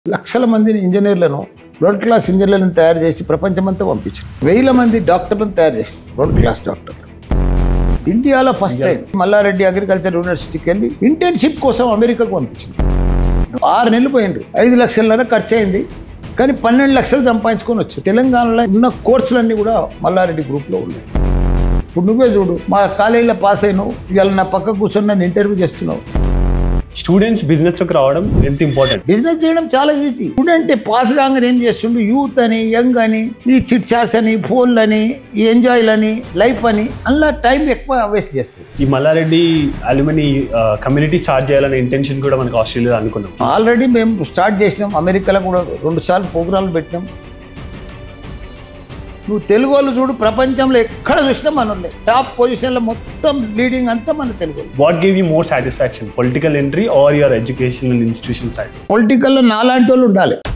లక్షల మందిని ఇంజనీర్లను world class ఇంజనీర్లను తయారు చేసి ప్రపంచమంతా పంపించారు. వేల మంది డాక్టర్లను తయారు చేసి వరల్డ్ క్లాస్ డాక్టర్లు. ఇండియాలో ఫస్ట్ టైం మల్లా రెడ్డి అగ్రికల్చర్ యూనివర్సిటీకి వెళ్ళి ఇంటర్న్షిప్ కోసం అమెరికాకు పంపించింది. 6 నెలలు పోయిండ్రు. 5 లక్షలన్నర ఖర్చు అయింది, కానీ 12 లక్షలు సంపాదించుకొని వచ్చారు. తెలంగాణలో ఉన్న కోర్సులన్నీ కూడా మల్లా రెడ్డి గ్రూప్లో ఉన్నాయి. ఇప్పుడు నువ్వే చూడు, మా కాలేజీలో పాస్ అయినావు, ఇవాళ నా పక్క కూర్చొని నన్ను ఇంటర్వ్యూ చేస్తున్నావు. స్టూడెంట్స్ బిజినెస్ లోకి రావడం ఎంత ఇంపార్టెంట్. బిజినెస్ చేయడం చాలా ఈజీ. స్టూడెంట్ పాస్ కాగానే ఏం చేస్తుండు, యూత్ అని, యంగ్ అని, ఈ చిట్ చాట్స్ అని, ఫోన్లని, ఈ ఎంజాయ్లని, లైఫ్ అని అలా టైం ఎక్కువ వేస్ట్ చేస్తుంది. ఈ మల్లారెడ్డి అల్యూమిని కమ్యూనిటీ స్టార్ట్ చేయాలనే ఇంటెన్షన్ కూడా మనకు ఆస్ట్రేలియా అనుకున్నాం. ఆల్రెడీ మేము స్టార్ట్ చేసినాం. అమెరికాలో కూడా 2 సార్లు ప్రోగ్రాంలు పెట్టినాం. నువ్వు తెలుగు వాళ్ళు చూడు, ప్రపంచంలో ఎక్కడ చూసినా మనల్ని టాప్ పొజిషన్లో మొత్తం లీడింగ్ అంతా మన Telugu. What give you more satisfaction, political entry or your educational institution side? పొలిటికల్లో నాలాంటి వాళ్ళు ఉండాలి.